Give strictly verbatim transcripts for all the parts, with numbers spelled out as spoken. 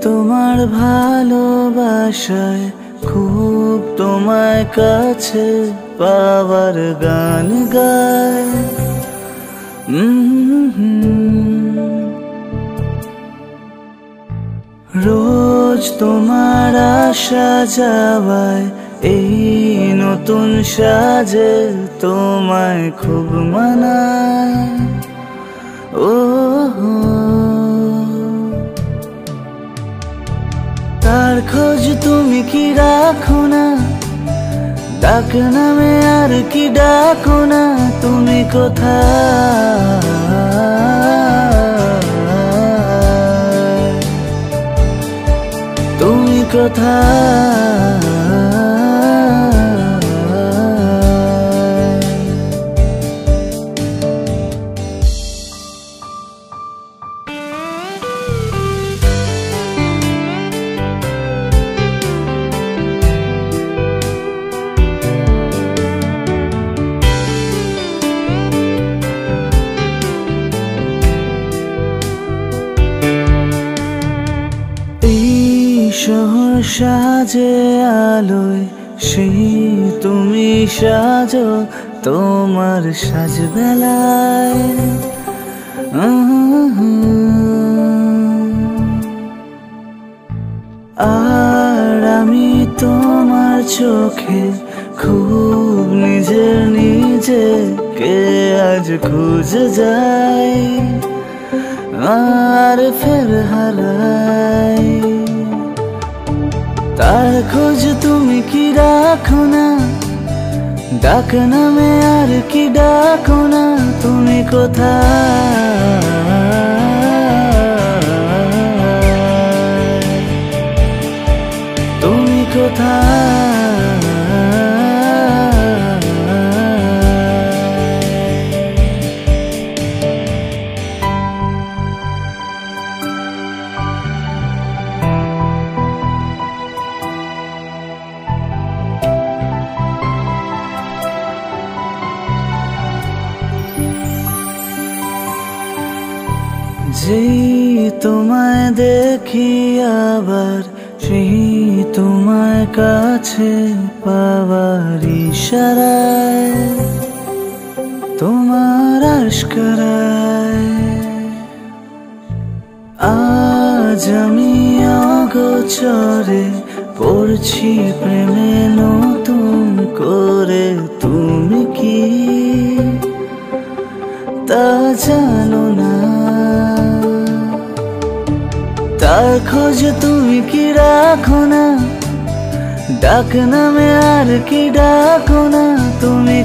তোমার ভালোবাসায় খুব তোমায় কাছে পাওয়ার গান গায়। রোজ তোমার আসা যাওয়ায় এই নতুন সাজে তোমায় খুব মানায়। ও তার খোঁজ তুমি কি রাখো না, ডাক নামে আর কি ডাকো না, তুমি কোথায়, তুমি কোথায়। শহর সাজে আলোয় সেই তুমি সাজো তোমার সাজবেলায়। আর আমি তোমার চোখে খুব নিজের নিজেকে আজ খুঁজে যাই আর ফের হারাই। তার খোঁজ তুমি কি রাখো না, ডাক নামে আর কি ডাকো না, তুমি কোথায়, তুমি কোথায়। যেই তোমায় দেখি আবার সেই তোমায় কাছে পাওয়ার ইশারায় তোমার আশকারায় আজ আমি অগোচরে পড়ছি প্রেমে নতুন করে। তুমি কি তা জানো না, তার খোঁজ তুমি কি রাখো না, ডাক নামে আর কি ডাকো না, তুমি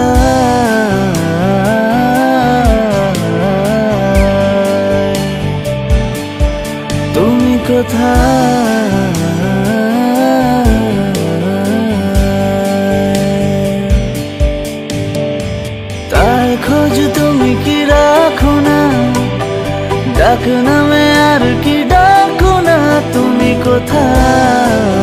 কোথায়, তুমি কোথায়। তার খোঁজ তুমি কি রাখো না, ডাক নামে আর কি ডাকো না, তুমি কোথায়।